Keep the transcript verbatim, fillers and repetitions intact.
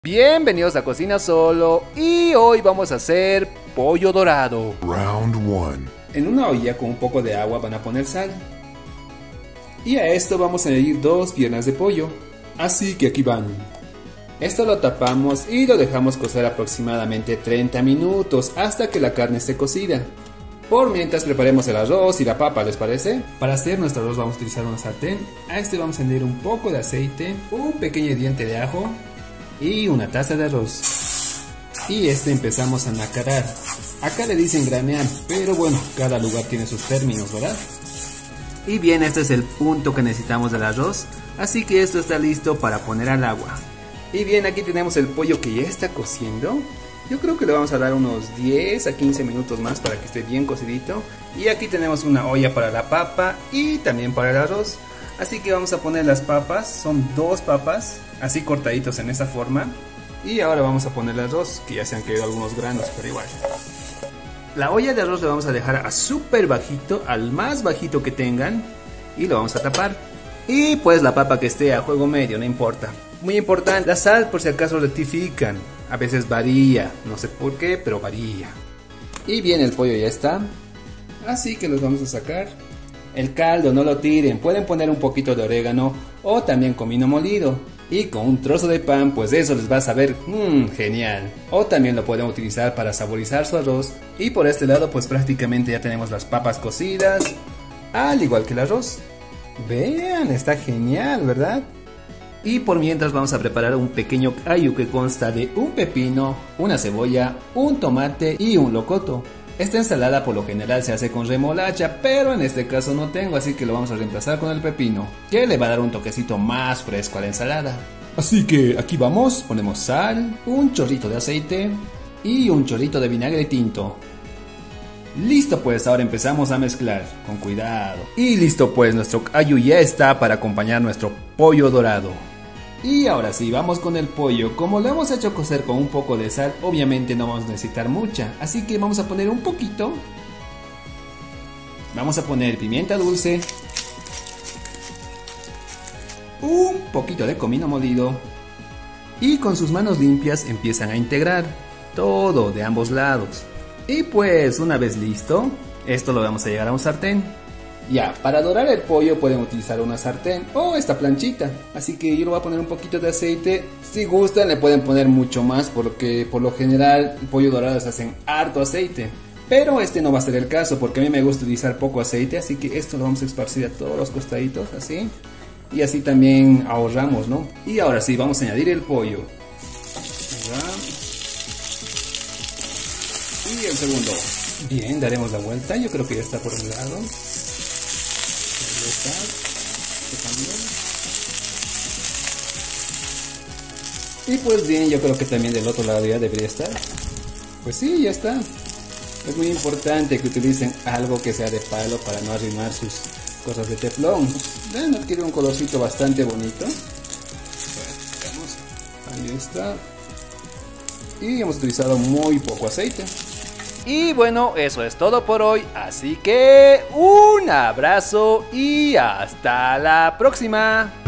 Bienvenidos a Cocina Solo y hoy vamos a hacer pollo dorado. Round one. En una olla con un poco de agua van a poner sal. Y a esto vamos a añadir dos piernas de pollo. Así que aquí van. Esto lo tapamos y lo dejamos cocer aproximadamente treinta minutos hasta que la carne esté cocida. Por mientras preparemos el arroz y la papa, ¿les parece? Para hacer nuestro arroz vamos a utilizar una sartén. A este vamos a añadir un poco de aceite, un pequeño diente de ajo y una taza de arroz. Y este empezamos a nacarar. Acá le dicen granear, pero bueno, cada lugar tiene sus términos, ¿verdad? Y bien, este es el punto que necesitamos del arroz, así que esto está listo para poner al agua. Y bien, aquí tenemos el pollo que ya está cociendo. Yo creo que le vamos a dar unos diez a quince minutos más para que esté bien cocidito. Y aquí tenemos una olla para la papa y también para el arroz. Así que vamos a poner las papas, son dos papas, así cortaditos en esa forma. Y ahora vamos a poner el arroz, que ya se han caído algunos granos, pero igual. La olla de arroz la vamos a dejar a súper bajito, al más bajito que tengan. Y lo vamos a tapar. Y pues la papa que esté a fuego medio, no importa. Muy importante, la sal por si acaso rectifican. A veces varía, no sé por qué, pero varía. Y bien, el pollo ya está. Así que los vamos a sacar. El caldo no lo tiren, pueden poner un poquito de orégano o también comino molido. Y con un trozo de pan, pues eso les va a saber mmm, genial. O también lo pueden utilizar para saborizar su arroz. Y por este lado pues prácticamente ya tenemos las papas cocidas, al igual que el arroz. Vean, está genial, ¿verdad? Y por mientras vamos a preparar un pequeño callo que consta de un pepino, una cebolla, un tomate y un locoto. Esta ensalada por lo general se hace con remolacha, pero en este caso no tengo, así que lo vamos a reemplazar con el pepino, que le va a dar un toquecito más fresco a la ensalada. Así que aquí vamos, ponemos sal, un chorrito de aceite y un chorrito de vinagre tinto. Listo, pues ahora empezamos a mezclar, con cuidado. Y listo, pues nuestro callo ya está para acompañar nuestro pollo dorado. Y ahora sí, vamos con el pollo. Como lo hemos hecho cocer con un poco de sal, obviamente no vamos a necesitar mucha, así que vamos a poner un poquito. Vamos a poner pimienta dulce, un poquito de comino molido, y con sus manos limpias empiezan a integrar todo de ambos lados. Y pues una vez listo, esto lo vamos a llevar a un sartén. Ya, para dorar el pollo pueden utilizar una sartén o esta planchita. Así que yo le voy a poner un poquito de aceite. Si gustan le pueden poner mucho más, porque por lo general el pollo dorado se hacen harto aceite. Pero este no va a ser el caso, porque a mí me gusta utilizar poco aceite. Así que esto lo vamos a esparcir a todos los costaditos, así. Y así también ahorramos, ¿no? Y ahora sí, vamos a añadir el pollo. Y el segundo. Bien, daremos la vuelta. Yo creo que ya está por un lado. Y pues bien, yo creo que también del otro lado ya debería estar. Pues sí, ya está. Es muy importante que utilicen algo que sea de palo para no arruinar sus cosas de teflón. Vean, adquiere un colorcito bastante bonito. Ahí está. Y hemos utilizado muy poco aceite. Y bueno, eso es todo por hoy, así que un abrazo y hasta la próxima.